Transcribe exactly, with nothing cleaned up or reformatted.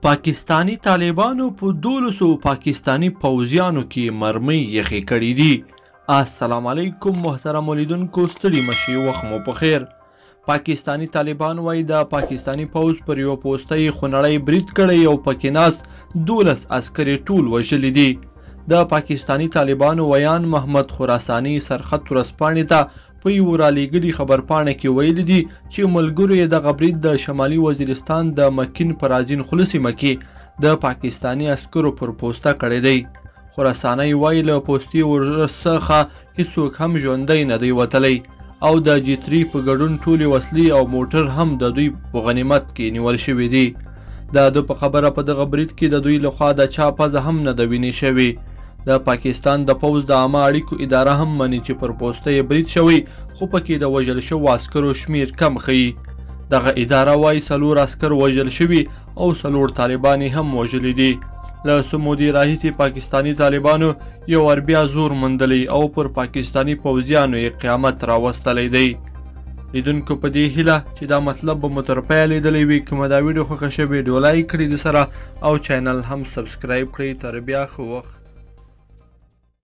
پاکستانی طالبانو په دولسو پاکستانی پوځیانو کې مرمۍ یخې کړي دي. السلام علیکم محترم ولیدونکو، ستړي مشئ، وخت مو په خیر. پاکستانی طالبان وایي د پاکستانی پوځ پر یوه پوستۍ خونړی برید کړی او پکې ناست دولس عسکرې ټول وژلي دي. د پاکستانی طالبانو ویان محمد خراساني سرخط ورځپاڼې ته په یوه رالیږلي خبرپاڼه کې ویلي دي چې ملګرو یې دغه برید د شمالي وزیرستان د مکین په رازین خوله سیمه کې د پاکستانی عسکرو پر پوسته کړی دی. خراساني وایي له پوستې ورڅخه هیڅوک هم ژوندی نه دی وتلی او د جي تري په ګډون ټولې وسلې او موټر هم د دوی په غنیمت کې نیول شوي دي. د ده په خبره په دغه برید کې د دوی لخوا د چا پزه هم نه ده وینې شوې. د پاکستان د پوځ د عامه اړیکو اداره هم مني چې پر پوسته یې برید شوی، خو پکې د وژل شوو عسکرو شمیر کم ښیي. دغه اداره وایي څلور عسکر وژل شوي او څلور طالبان یې هم وژلي دي. له څو مودې راهیسې پاکستانی طالبانو یو وار بیا زور موندلی او پر پاکستانی پوځیانو یې قیامت راوستلی دی. لیدونکو په دې هیله چې دا مطلب به مو تر پایه لیدلی وي. که مو دا ویډیو خوښه شوې ډولای کړئ د سره او چینل هم سبسکرایب کړئ. تر بیا ښه وخت.